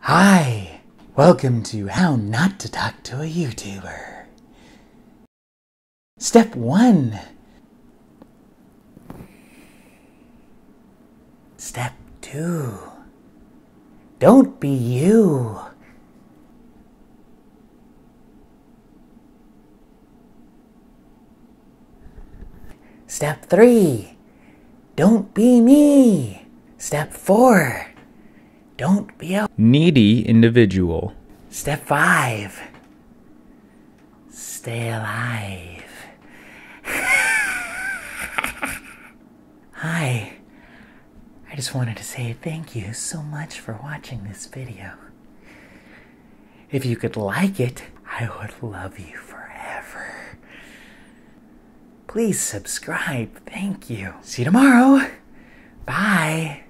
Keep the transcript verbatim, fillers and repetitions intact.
Hi, welcome to How Not to Talk to a YouTuber. Step one. Step two. Don't be you. Step three. Don't be me. Step four. Don't be a needy individual. Step five. Stay alive. Hi. I just wanted to say thank you so much for watching this video. If you could like it, I would love you forever. Please subscribe. Thank you. See you tomorrow. Bye.